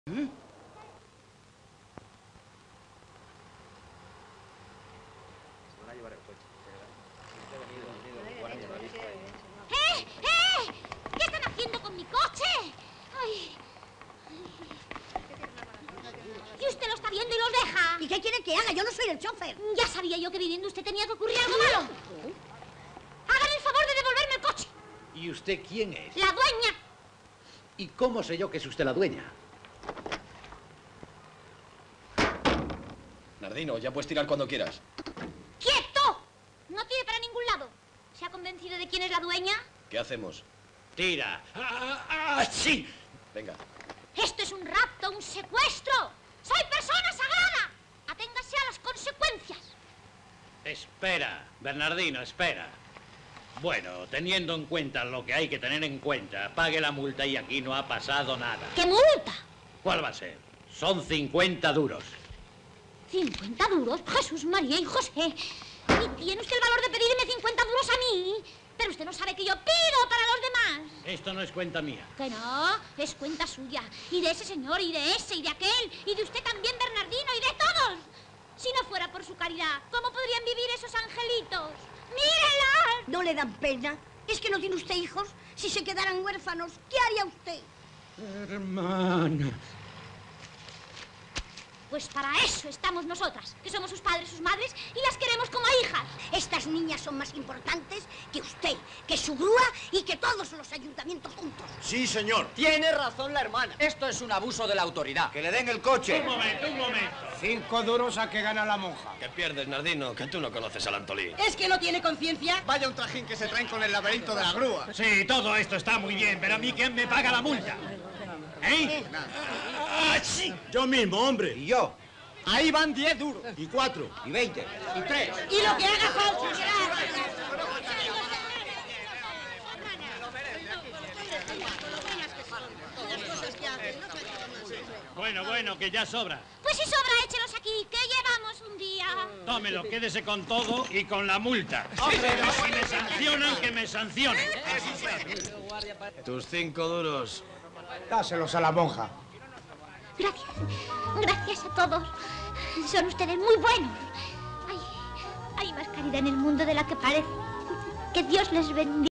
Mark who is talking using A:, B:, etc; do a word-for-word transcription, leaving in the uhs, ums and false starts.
A: ¿Mm?
B: ¡Eh! ¡Eh! ¿Qué están haciendo con mi coche? ¡Ay! Y usted lo está viendo y lo deja.
A: ¿Y qué quiere que haga? Yo no soy el chofer.
B: Ya sabía yo que viniendo usted tenía que ocurrir algo malo. Hagan el favor de devolverme el coche.
C: ¿Y usted quién es?
B: La dueña.
C: ¿Y cómo sé yo que es usted la dueña?
D: Nardino, ya puedes tirar cuando quieras.
B: ¡Quieto! No tire para ningún lado. ¿Se ha convencido de quién es la dueña?
D: ¿Qué hacemos?
C: Tira. ¡Ah, ah, sí!
D: Venga.
B: Esto es un rapto, un secuestro. ¡Soy persona sagrada! Aténgase a las consecuencias.
C: Espera, Bernardino, espera. Bueno, teniendo en cuenta lo que hay que tener en cuenta, pague la multa y aquí no ha pasado nada.
B: ¿Qué multa?
C: ¿Cuál va a ser? Son cincuenta duros.
B: ¿cincuenta duros? Jesús, María y José. ¿Y tiene usted el valor de pedirme cincuenta duros a mí? Pero usted no sabe que yo pido para los demás.
C: Esto no es cuenta mía.
B: Que no, es cuenta suya. Y de ese señor, y de ese, y de aquel, y de usted también, Bernardino, y de todos. Si no fuera por su caridad, ¿cómo podrían vivir esos angelitos? ¡Mírenlas!
A: ¿No le dan pena? ¿Es que no tiene usted hijos? Si se quedaran huérfanos, ¿qué haría usted?
C: Hermana.
B: Pues para eso estamos nosotras, que somos sus padres, sus madres, y las queremos como a hijas.
A: Estas niñas son más importantes que usted, que su grúa y que todos los ayuntamientos juntos.
E: Sí, señor.
F: Tiene razón la hermana. Esto es un abuso de la autoridad.
E: Que le den el coche.
C: Un momento, un momento.
G: Cinco duros a que gana la monja.
D: ¿Qué pierdes, Nardino? Que tú no conoces al Antolín.
A: ¿Es que no tiene conciencia?
E: Vaya un trajín que se traen con el laberinto de la grúa.
C: Sí, todo esto está muy bien, pero a mí ¿quién me paga la multa? ¿Eh? ¡Ah, sí!
E: Yo mismo, hombre.
F: Y yo. Ahí van diez duros.
E: Y cuatro.
F: Y veinte. Y tres.
A: Y lo que haga falta será...
C: Bueno, bueno, que ya sobra.
B: Pues si sobra, échelos aquí, que llevamos un día.
C: Tómelo, quédese con todo y con la multa. Pero si me sancionan, que me sancionen.
D: Tus cinco duros.
G: Dáselos a la monja.
B: Gracias, gracias a todos. Son ustedes muy buenos. Hay, hay más caridad en el mundo de la que parece. Que Dios les bendiga.